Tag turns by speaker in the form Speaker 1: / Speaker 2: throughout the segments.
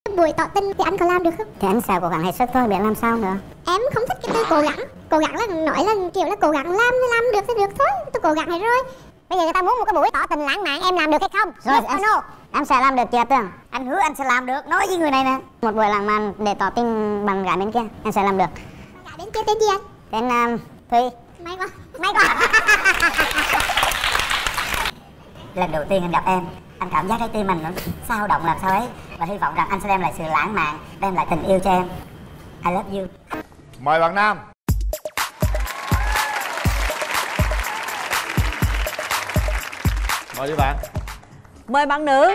Speaker 1: Buổi tỏ tình thì anh có làm được không?
Speaker 2: Thì anh sẽ cố gắng hết sức thôi, biết làm sao nữa.
Speaker 1: Em không thích cái từ cố gắng. Cố gắng là nói là kiểu là cố gắng làm được thì được thôi. Tôi cố gắng hết rồi.
Speaker 2: Bây giờ người ta muốn một cái buổi tỏ tình lãng mạn, em làm được hay không? Rồi em sẽ làm được chị Tường. Anh hứa anh sẽ làm được, nói với người này nè. Một buổi lãng mạn để tỏ tình bằng gái bên kia, em sẽ làm được.
Speaker 1: Gái bên kia tên gì anh?
Speaker 2: Tên Thùy.
Speaker 1: May quá.
Speaker 2: May quá. Lần đầu tiên anh gặp em, anh cảm giác cái tim mình nó sao động làm sao ấy. Và hy vọng rằng anh sẽ đem lại sự lãng mạn, đem lại tình yêu cho em. I love you.
Speaker 3: Mời bạn nam. Mời đi bạn.
Speaker 4: Mời bạn nữ.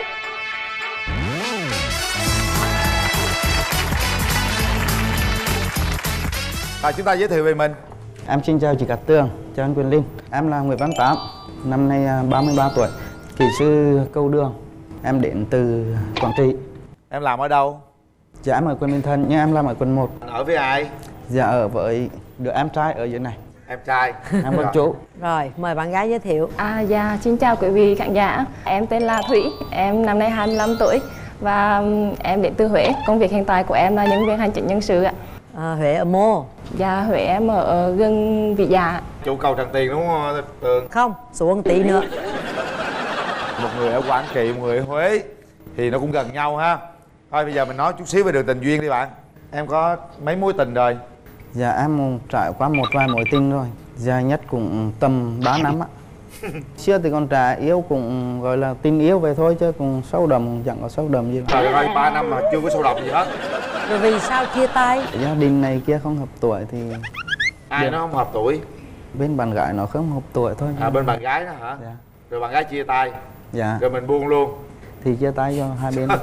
Speaker 3: Chúng ta giới thiệu về mình.
Speaker 5: Em xin chào chị Cát Tường, chào anh Quyền Linh. Em là Nguyễn Văn Tám, năm nay 33 tuổi, kỹ sư cầu đường. Em đến từ Quảng Trị.
Speaker 3: Em làm ở đâu?
Speaker 5: Dạ em ở quận Bình Thạnh, nhưng em làm ở quận 1.
Speaker 3: Ở với ai?
Speaker 5: Dạ ở với đứa em trai ở dưới này.
Speaker 3: Em trai.
Speaker 5: Em con chú.
Speaker 4: Rồi, mời bạn gái giới thiệu.
Speaker 6: Dạ, xin chào quý vị khán giả. Em tên là Thủy, em năm nay 25 tuổi và em đến từ Huế. Công việc hiện tại của em là nhân viên hành chính nhân sự ạ.
Speaker 4: Huế ở Mô.
Speaker 6: Dạ, Huế em ở gần Vĩ Dạ.
Speaker 3: Trụ cầu Tràng Tiền đúng không Tường?
Speaker 4: Không, xuống tí nữa.
Speaker 3: Một người ở Quảng Trị, một người ở Huế thì nó cũng gần nhau ha. Thôi bây giờ mình nói chút xíu về đường tình duyên đi bạn. Em có mấy mối tình rồi?
Speaker 5: Dạ em trải qua một vài mối tình rồi. Dài nhất cũng tầm 3 năm á. Xưa thì còn trẻ, yêu cũng gọi là tình yêu về thôi chứ cũng sâu đậm, chẳng có sâu đậm gì.
Speaker 3: Trời ơi, 3 năm mà chưa có sâu đậm gì hết.
Speaker 4: Rồi vì sao chia tay?
Speaker 5: Gia đình này kia không hợp tuổi thì...
Speaker 3: Ai nó không hợp tuổi?
Speaker 5: Bên bạn gái nó không hợp tuổi thôi.
Speaker 3: Bên bạn gái đó hả?
Speaker 5: Dạ.
Speaker 3: Rồi bạn gái chia tay?
Speaker 5: Dạ.
Speaker 3: Rồi mình buông luôn?
Speaker 5: Thì chia tay cho hai bên.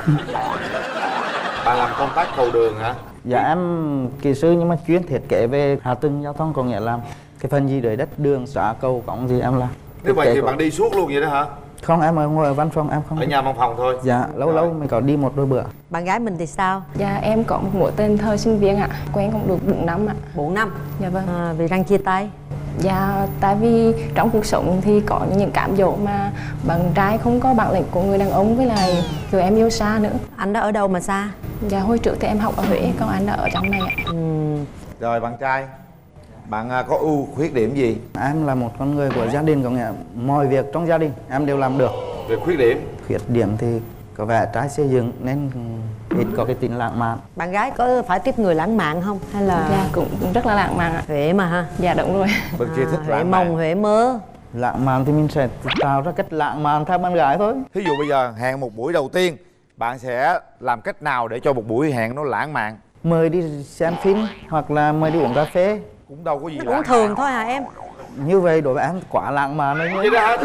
Speaker 3: Bạn làm công tác cầu đường hả?
Speaker 5: Dạ em kỹ sư nhưng mà chuyên thiết kế về hạ tầng giao thông, có nghĩa là cái phần gì đời đất, đường, xã, cầu, cống gì em làm.
Speaker 3: Nếu vậy thì bạn đi suốt luôn vậy đó hả?
Speaker 5: Không, em ngồi ở văn phòng, em không.
Speaker 3: Ở nhà văn phòng thôi?
Speaker 5: Dạ, lâu mình có đi một đôi bữa.
Speaker 4: Bạn gái mình thì sao?
Speaker 6: Dạ, em có một mối tình thời sinh viên ạ. Quen cũng được 4 năm ạ.
Speaker 4: 4 năm?
Speaker 6: Dạ vâng.
Speaker 4: Vì đang chia tay?
Speaker 6: Dạ, tại vì trong cuộc sống thì có những cám dỗ mà bạn trai không có bản lĩnh của người đàn ông, với lại kiểu em yêu xa nữa.
Speaker 4: Anh đó ở đâu mà xa?
Speaker 6: Dạ, hồi trước thì em học ở Huế, còn anh đã ở trong này ạ.
Speaker 3: Rồi bạn trai, bạn có ưu khuyết điểm gì?
Speaker 5: Em là một con người của gia đình, có nghĩa mọi việc trong gia đình em đều làm được.
Speaker 3: Về khuyết điểm?
Speaker 5: Khuyết điểm thì có vẻ trái xây dựng nên ít có cái tính lãng mạn.
Speaker 4: Bạn gái có phải tiếp người lãng mạn không? Hay là...
Speaker 6: Dạ, cũng rất là lãng mạn ạ.
Speaker 4: Huế mà ha?
Speaker 6: Dạ, đúng rồi.
Speaker 3: Bên kia thích
Speaker 4: Huế
Speaker 3: lãng mạn.
Speaker 4: mong, Huế mơ.
Speaker 5: Lãng mạn thì mình sẽ tạo ra cách lãng mạn theo bạn gái thôi.
Speaker 3: Thí dụ bây giờ hẹn một buổi đầu tiên, bạn sẽ làm cách nào để cho một buổi hẹn nó lãng mạn?
Speaker 5: Mời đi xem phim hoặc là mời đi uống cà phê.
Speaker 3: Cũng đâu có gì
Speaker 4: Nó cũng thường thôi hả em?
Speaker 5: Như vậy đối với em quá lãng mạn đấy.
Speaker 3: Vậy đó hả?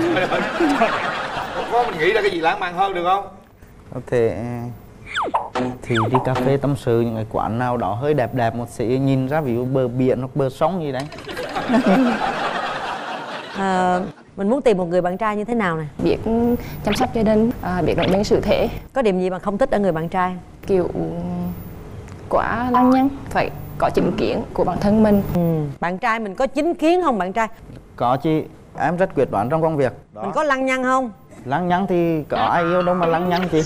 Speaker 3: Có mình nghĩ ra cái gì lãng mạn hơn được không?
Speaker 5: Có thể thì đi cà phê tâm sự những cái quán nào đó hơi đẹp đẹp một xí, nhìn ra ví dụ bờ biển hoặc bờ sông gì đấy.
Speaker 4: Mình muốn tìm một người bạn trai như thế nào nè?
Speaker 6: Biết chăm sóc gia đình, biết động viên sự thể.
Speaker 4: Có điểm gì mà không thích ở người bạn trai?
Speaker 6: Kiểu quá lăng nhăng, phải có chính kiến của bản thân mình.
Speaker 4: Bạn trai mình có chính kiến không bạn trai?
Speaker 5: Có chị, em rất quyết đoán trong công việc.
Speaker 3: Đó.
Speaker 4: Mình có lăng nhăng không?
Speaker 5: Lăng nhăng thì có ai yêu đâu mà lăng nhăng chị.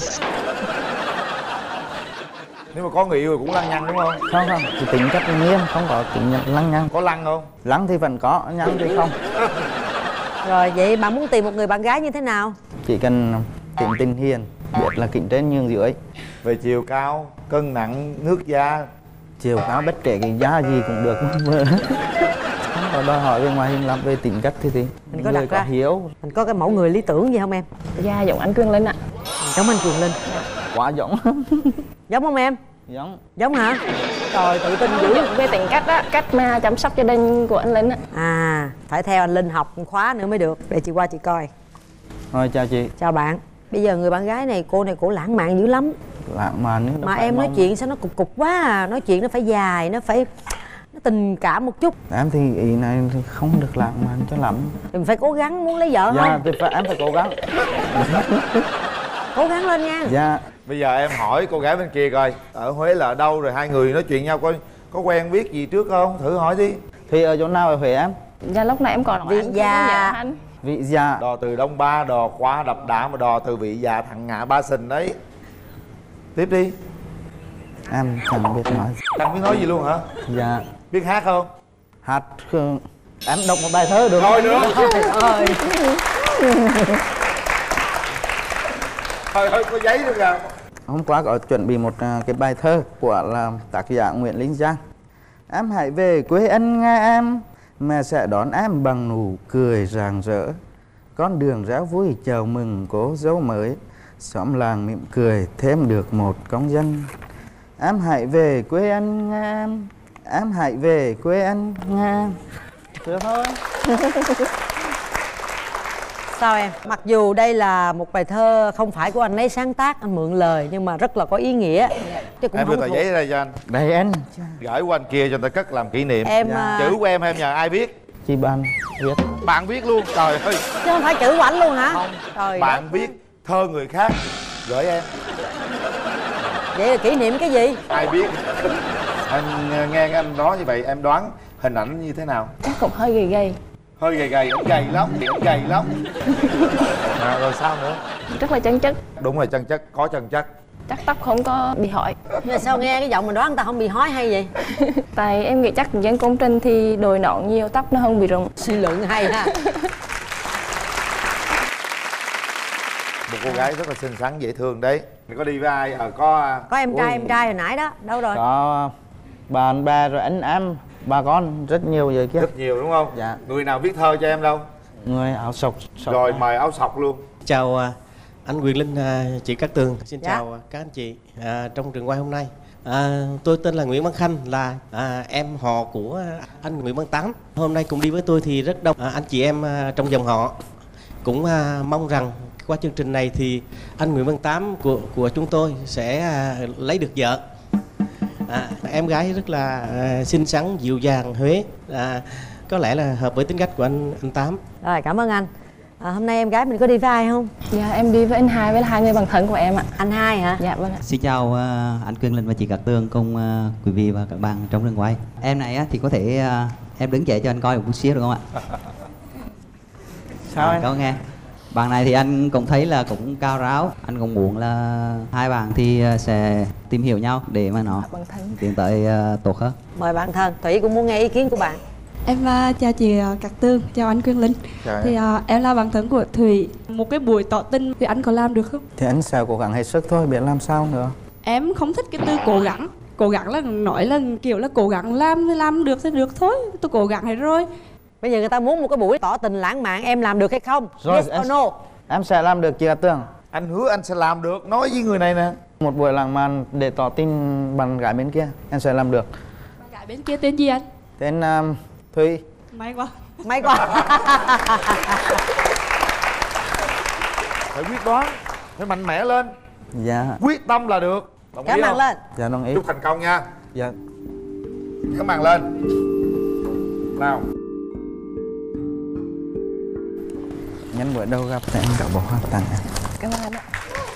Speaker 3: Nếu mà có người yêu thì cũng lăng nhăng đúng không?
Speaker 5: Không, chỉ tính cách nghiêm, không có tính lăng nhăng.
Speaker 3: Có lăng không?
Speaker 5: Lăng thì vẫn có, nhăng thì không.
Speaker 4: Rồi vậy bạn muốn tìm một người bạn gái như thế nào?
Speaker 5: Chỉ cần tính tình hiền, biết là kính trên nhường dưới.
Speaker 3: Về chiều cao, cân nặng, nước da.
Speaker 5: Chiều cao bất kể cái giá gì cũng được. Không có đòi hỏi về ngoại hình lắm, về tính cách thì
Speaker 4: Mình có
Speaker 5: người
Speaker 4: đặt
Speaker 5: có
Speaker 4: ra
Speaker 5: hiếu.
Speaker 4: Mình có cái mẫu người lý tưởng gì không em?
Speaker 6: Dạ, giống anh Quyền Linh ạ.
Speaker 4: Giống anh Quyền Linh.
Speaker 5: Quá giống.
Speaker 4: Giống không em?
Speaker 5: Giống.
Speaker 4: Giống hả? Trời, tự tin dữ.
Speaker 6: Về tính cách á, cách mà chăm sóc gia đình của anh Linh á.
Speaker 4: Phải theo anh Linh học khóa nữa mới được. Để chị qua chị coi.
Speaker 5: Rồi chào chị.
Speaker 4: Chào bạn. Bây giờ người bạn gái này, cô này cổ lãng mạn dữ lắm.
Speaker 5: Lãng mạn nữa.
Speaker 4: Mà em nói chuyện sao nó cục cục quá à. Nói chuyện nó phải dài, nó phải tình cảm một chút.
Speaker 5: Em thì ý này thì không được lãng mạn cho lắm.
Speaker 4: Mình phải cố gắng muốn lấy vợ
Speaker 5: Dạ,
Speaker 4: không?
Speaker 5: thì em phải cố gắng.
Speaker 4: Cố gắng lên nha.
Speaker 5: Dạ.
Speaker 3: Bây giờ em hỏi cô gái bên kia coi, ở Huế là ở đâu, rồi hai người nói chuyện nhau coi có quen biết gì trước không? Thử hỏi đi.
Speaker 5: Thì ở chỗ nào ở Huế em?
Speaker 6: Dạ, lúc nãy em còn nói
Speaker 4: Vị
Speaker 6: em không
Speaker 4: Dạ.
Speaker 6: có nhớ anh.
Speaker 5: Vị Dạ.
Speaker 3: Đò từ Đông Ba, đò qua Đập Đá, mà đò từ Vị Dạ thẳng ngã Ba Sình đấy. Tiếp đi.
Speaker 5: Em chẳng biết nói.
Speaker 3: Chẳng biết nói gì luôn hả?
Speaker 5: Dạ.
Speaker 3: Biết hát không?
Speaker 5: Hát em đọc một bài thơ được
Speaker 3: Thôi nữa.
Speaker 4: Ơi.
Speaker 3: Thôi có giấy được à?
Speaker 5: Hôm qua có chuẩn bị một cái bài thơ của là tác giả Nguyễn Linh Giang. Em hãy về quê anh nghe em, mẹ sẽ đón em bằng nụ cười rạng rỡ. Con đường réo vui chào mừng cô dâu mới, xóm làng mỉm cười thêm được một công dân. Em hãy về quê anh nghe em hãy về quê anh nghe em. Được thôi.
Speaker 4: Sao em? Mặc dù đây là một bài thơ không phải của anh ấy sáng tác, anh mượn lời nhưng mà rất là có ý nghĩa. Chứ cũng
Speaker 3: Em đưa
Speaker 4: không
Speaker 3: tờ
Speaker 4: thuộc.
Speaker 3: giấy ra đây cho anh.
Speaker 5: Đây anh.
Speaker 3: Gửi qua anh kia cho người ta cất làm kỷ niệm.
Speaker 4: Em
Speaker 3: Chữ của em nhờ ai viết?
Speaker 5: Chị bạn viết.
Speaker 3: Bạn viết luôn. Trời ơi.
Speaker 4: chứ không phải chữ của anh luôn hả?
Speaker 3: Không.
Speaker 4: Trời
Speaker 3: Bạn
Speaker 4: đất.
Speaker 3: viết thơ người khác gửi em.
Speaker 4: Vậy là kỷ niệm cái gì?
Speaker 3: Ai biết? Em nghe anh nói như vậy em đoán hình ảnh như thế nào?
Speaker 6: Chắc cũng hơi gầy gầy.
Speaker 3: Hơi gầy gầy, anh gầy lắm, anh gầy lắm. Rồi sao nữa?
Speaker 6: Rất là chân chất.
Speaker 3: Đúng là chân chất, có chân chất.
Speaker 6: Chắc tóc không có bị hỏi.
Speaker 4: Nhưng mà sao nghe cái giọng mình đoán người ta không bị hói hay vậy?
Speaker 6: Tại em nghĩ chắc dân công trình thì đội nón nhiều, tóc nó không bị rụng.
Speaker 4: Suy luận hay ha.
Speaker 3: Một cô gái rất là xinh xắn, dễ thương đấy. Mình có đi với ai? Có
Speaker 4: Em trai hồi nãy đó, đâu rồi?
Speaker 5: Có bạn bè rồi anh em, bà con rất nhiều vậy kia.
Speaker 3: rất nhiều đúng không?
Speaker 5: Dạ.
Speaker 3: Người nào viết thơ cho em đâu?
Speaker 5: Người áo sọc.
Speaker 3: Rồi mời áo sọc luôn.
Speaker 7: Chào anh Quyền Linh, chị Cát Tường. Xin
Speaker 4: Dạ.
Speaker 7: chào các anh chị trong trường quay hôm nay. Tôi tên là Nguyễn Văn Khanh, là em họ của anh Nguyễn Văn Tám. Hôm nay cùng đi với tôi thì rất đông anh chị em trong dòng họ. Cũng mong rằng qua chương trình này thì anh Nguyễn Văn Tám của chúng tôi sẽ lấy được vợ. Em gái rất là xinh xắn, dịu dàng, Huế. Có lẽ là hợp với tính cách của anh Tám.
Speaker 4: Rồi, cảm ơn anh. Hôm nay em gái mình có đi với ai không?
Speaker 6: Dạ em đi với anh Hai với là hai người bạn thân của em ạ.
Speaker 4: Anh Hai hả?
Speaker 6: Dạ vâng ạ.
Speaker 8: Xin chào anh Quyền Linh và chị Cát Tường cùng quý vị và các bạn trong trường quay. Em này thì có thể em đứng dậy cho anh coi một chút xíu được không ạ?
Speaker 5: Sao anh?
Speaker 8: Có nghe. Bạn này thì anh cũng thấy là cũng cao ráo. Anh cũng muốn là hai bạn thì sẽ tìm hiểu nhau để mà nó
Speaker 6: Bạn thân.
Speaker 8: tiến tới tốt hơn.
Speaker 4: Mời bạn thân. Thủy cũng muốn nghe ý kiến của bạn.
Speaker 9: Em chào chị Cát Tường, chào anh Quyền Linh.
Speaker 3: Chào
Speaker 9: Thì em là bạn thân của Thủy. Một cái buổi tỏ tình thì anh có làm được không?
Speaker 5: Thì anh sẽ cố gắng hết sức thôi, biết làm sao nữa.
Speaker 9: Em không thích cái từ cố gắng. Cố gắng là nói là kiểu là cố gắng làm thì làm được thì được thôi. Tôi cố gắng hết rồi.
Speaker 4: Bây giờ người ta muốn một cái buổi tỏ tình lãng mạn, em làm được hay không?
Speaker 5: Rồi,
Speaker 4: Yes or no?
Speaker 5: Em sẽ làm được chị Cát Tường.
Speaker 3: Anh hứa anh sẽ làm được. Nói với người này nè.
Speaker 5: Một buổi lãng mạn để tỏ tình bạn gái bên kia, em sẽ làm được.
Speaker 9: Bạn gái bên kia tên gì anh?
Speaker 5: Tên Thùy.
Speaker 9: May quá.
Speaker 4: May quá.
Speaker 3: Phải quyết đoán, phải mạnh mẽ lên.
Speaker 5: Dạ.
Speaker 3: Quyết tâm là được. Đồng ý
Speaker 4: Cảm ơn
Speaker 3: không?
Speaker 4: lên.
Speaker 5: Dạ đồng ý.
Speaker 3: Chúc thành công nha.
Speaker 5: Dạ.
Speaker 3: Cảm ơn lên. Nào.
Speaker 5: Nhân buổi đầu gặp thì em có bộ hoa tặng em.
Speaker 6: Cảm ơn anh ạ.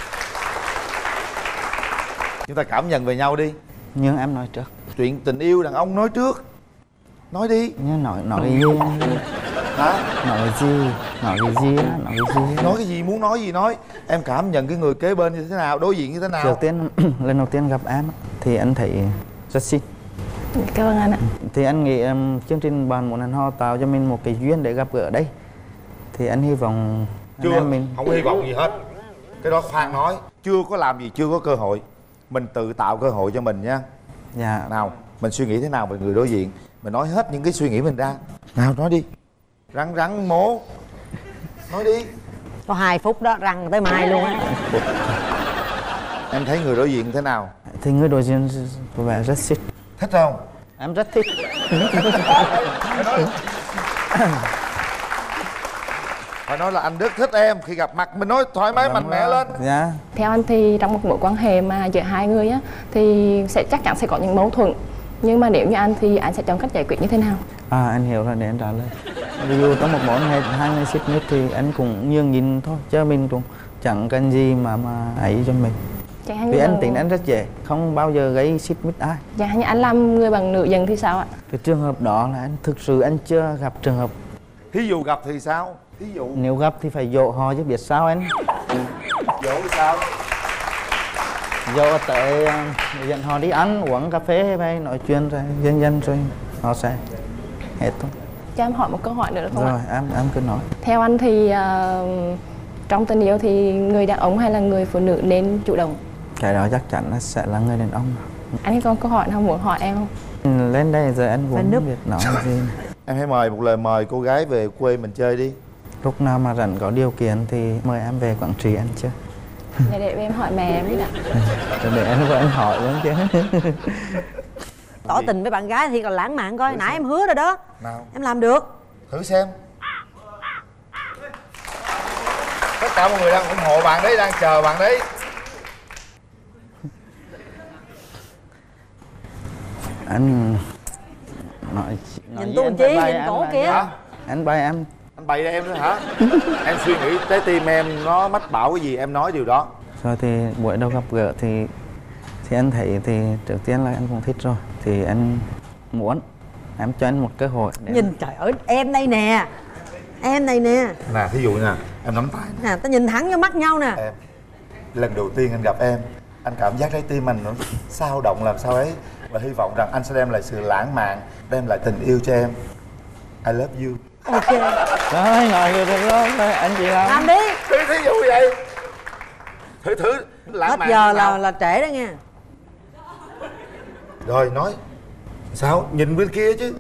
Speaker 3: Chúng ta cảm nhận về nhau đi.
Speaker 5: Nhưng em nói trước.
Speaker 3: Chuyện tình yêu đàn ông nói trước. Nói đi.
Speaker 5: Nhưng nói cái gì anh?
Speaker 3: Hả?
Speaker 5: Nói cái gì? Nói cái gì á? Nói cái gì?
Speaker 3: Nói cái gì, muốn nói gì nói. Em cảm nhận cái người kế bên như thế nào, đối diện như thế nào?
Speaker 5: Trước tiên lần đầu tiên gặp em thì anh thấy rất xinh.
Speaker 6: Cảm ơn anh ạ.
Speaker 5: Thì anh nghĩ chương trình Bạn Muốn Hẹn Hò tạo cho mình một cái duyên để gặp gỡ ở đây. Thì anh hy vọng
Speaker 3: Chưa,
Speaker 5: anh em mình
Speaker 3: không hy vọng gì hết. Cái đó khoan nói. Chưa có làm gì, chưa có cơ hội. Mình tự tạo cơ hội cho mình nha.
Speaker 5: dạ.
Speaker 3: Nào, mình suy nghĩ thế nào về người đối diện. Mình nói hết những cái suy nghĩ mình ra. Nào, nói đi. Rắn mố. Nói đi.
Speaker 4: Có 2 phút đó, răng tới mai luôn á.
Speaker 3: Em thấy người đối diện thế nào?
Speaker 5: Thì người đối diện có vẻ rất xinh.
Speaker 3: Thích không?
Speaker 5: Em rất thích.
Speaker 3: Phải nói là anh rất thích em. Khi gặp mặt mình nói thoải mái mạnh mẽ lên.
Speaker 5: Dạ.
Speaker 6: Theo anh thì trong một mối quan hệ mà giữa hai người á thì chắc chắn sẽ có những mâu thuẫn. Nhưng mà nếu như anh thì anh sẽ chọn cách giải quyết như thế nào?
Speaker 5: Anh hiểu rồi, để anh trả lời. Ví dụ trong một mối quan hệ hai người xích mít thì anh cũng nhường nhịn thôi, chứ mình cũng chẳng cần gì mà ấy cho mình. Vì anh tính anh rất dễ, không bao giờ gây xích mít ai.
Speaker 6: Dạ, như anh làm người bằng nữ dần thì sao ạ?
Speaker 5: Cái trường hợp đó là anh thực sự anh chưa gặp trường hợp.
Speaker 3: Thí dụ gặp thì sao? Thí dụ
Speaker 5: Nếu gặp thì phải dỗ họ chứ biết sao anh.
Speaker 3: dỗ thì sao?
Speaker 5: Vô tới dẫn họ đi ăn uống cà phê hay nói chuyện rồi dân rồi họ sẽ hết thôi.
Speaker 6: Cho em hỏi một câu hỏi nữa được không
Speaker 5: Rồi
Speaker 6: ạ?
Speaker 5: em cứ nói.
Speaker 6: Theo anh thì trong tình yêu thì người đàn ông hay là người phụ nữ nên chủ động?
Speaker 5: Cái đó chắc chắn là sẽ là người đàn ông.
Speaker 6: Anh có câu hỏi nào muốn hỏi em không?
Speaker 5: Lên đây giờ anh cũng không biết nói gì.
Speaker 3: Em hãy mời một lời mời cô gái về quê mình chơi đi.
Speaker 5: Lúc nào mà rảnh có điều kiện thì mời em về Quảng Trị ăn chơi.
Speaker 6: Để em hỏi mẹ em biết ạ.
Speaker 5: Để anh hỏi luôn chứ.
Speaker 4: Tỏ tình với bạn gái thì còn lãng mạn coi. Nãy em hứa rồi đó.
Speaker 3: Nào.
Speaker 4: Em làm được.
Speaker 3: Thử xem. Tất cả mọi người đang ủng hộ bạn đấy, đang chờ bạn đấy.
Speaker 5: Anh nói
Speaker 4: nhìn tôi chi, nhìn cổ kìa.
Speaker 5: Anh bay em.
Speaker 3: Anh bày ra em nữa hả? Em suy nghĩ trái tim em nó mách bảo cái gì em nói điều đó.
Speaker 5: Rồi thì buổi đầu gặp gỡ thì anh thấy thì trước tiên là anh cũng thích rồi. Thì anh muốn em cho anh một cơ hội để
Speaker 4: Nhìn trời ơi, em đây nè. Em đây nè.
Speaker 3: Nè, thí dụ nè, em nắm tay
Speaker 4: Nè, ta nhìn thẳng vô mắt nhau nè.
Speaker 3: em. Lần đầu tiên anh gặp em, anh cảm giác trái tim anh nó sao động làm sao ấy. Và hy vọng rằng anh sẽ đem lại sự lãng mạn, đem lại tình yêu cho em. I love you.
Speaker 4: Ok.
Speaker 5: Rồi, ngồi được rồi, anh chị
Speaker 4: Làm đi.
Speaker 3: Thí dụ vậy. Thử lãng
Speaker 4: Hết
Speaker 3: mạn
Speaker 4: giờ
Speaker 3: nào.
Speaker 4: là trễ đó nha.
Speaker 3: Rồi nói. Sao? Nhìn bên kia chứ.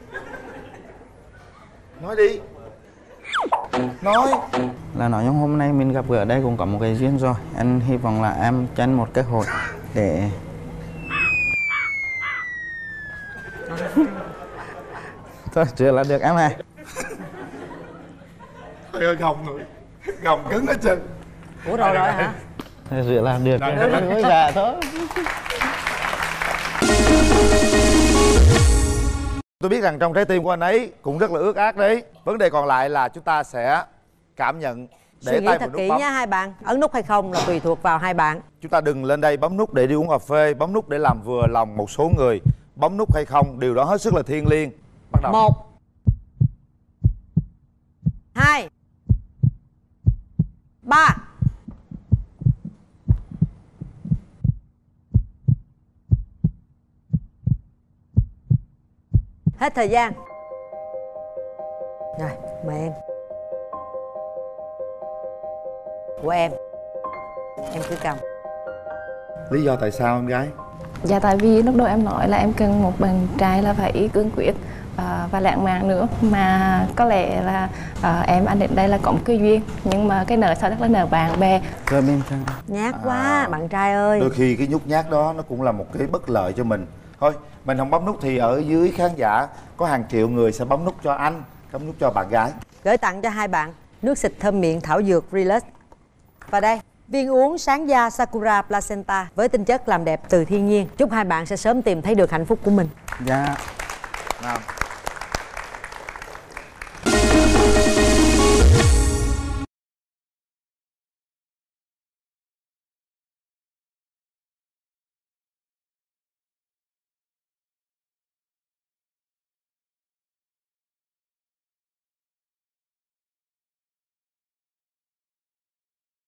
Speaker 3: Nói đi. Nói.
Speaker 5: Là nói trong hôm nay mình gặp gỡ đây cũng có một cái duyên rồi. Anh hy vọng là em cho anh một cơ hội để thôi chưa là được em à.
Speaker 3: Trời ơi gồng rồi. Gồng cứng hết trơn.
Speaker 4: Ủa rồi hả?
Speaker 5: Thôi rửa là được.
Speaker 3: Rồi.
Speaker 5: Gối gà thôi.
Speaker 3: Tôi biết rằng trong trái tim của anh ấy cũng rất là ướt át đấy. Vấn đề còn lại là chúng ta sẽ cảm nhận. Để
Speaker 4: Suy nghĩ
Speaker 3: tay
Speaker 4: thật
Speaker 3: vào nút
Speaker 4: kỹ
Speaker 3: bấm.
Speaker 4: nha hai bạn. Ấn nút hay không là tùy thuộc vào hai bạn.
Speaker 3: Chúng ta đừng lên đây bấm nút để đi uống cà phê, bấm nút để làm vừa lòng một số người. Bấm nút hay không, điều đó hết sức là thiêng liêng. Bắt đầu.
Speaker 4: 1 2 3. Hết thời gian. Rồi, mời em. Của em. Em cứ cầm.
Speaker 3: Lý do tại sao em gái?
Speaker 6: Dạ tại vì lúc đầu em nói là em cần một bạn trai là phải cương quyết và lãng mạn nữa. Mà có lẽ là anh đến đây là có một cái duyên. Nhưng mà cái nợ sau đó là nợ bạn bè.
Speaker 5: Rồi bên trong.
Speaker 4: Nhát quá, bạn trai ơi.
Speaker 3: Đôi khi cái nhút nhát đó nó cũng là một cái bất lợi cho mình. Thôi, mình không bấm nút thì ở dưới khán giả có hàng triệu người sẽ bấm nút cho anh, bấm nút cho bạn gái.
Speaker 4: Gửi tặng cho hai bạn nước xịt thơm miệng thảo dược Relax. Và đây, viên uống sáng da Sakura Placenta với tinh chất làm đẹp từ thiên nhiên. Chúc hai bạn sẽ sớm tìm thấy được hạnh phúc của mình.
Speaker 5: Dạ.
Speaker 3: Nào.